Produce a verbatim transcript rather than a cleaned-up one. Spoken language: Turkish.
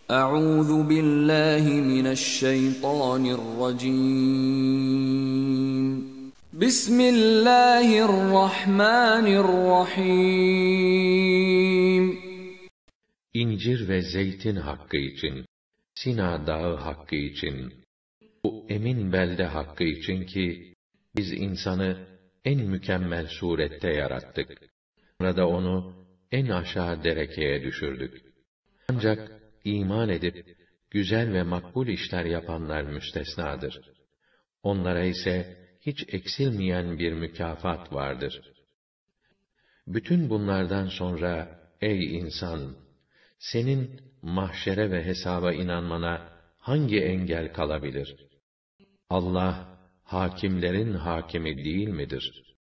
أعوذ بالله من الشيطان الرجيم. بسم الله الرحمن الرحيم. İncir ve zeytin hakkı için, Sina dağı hakkı için, bu emin belde hakkı için ki, biz insanı en mükemmel surette yarattık. Sonra da onu en aşağı derekeye düşürdük. Ancak iman edip, güzel ve makbul işler yapanlar müstesnadır. Onlara ise hiç eksilmeyen bir mükafat vardır. Bütün bunlardan sonra, ey insan! Senin mahşere ve hesaba inanmana hangi engel kalabilir? Allah, hakimlerin hakimi değil midir?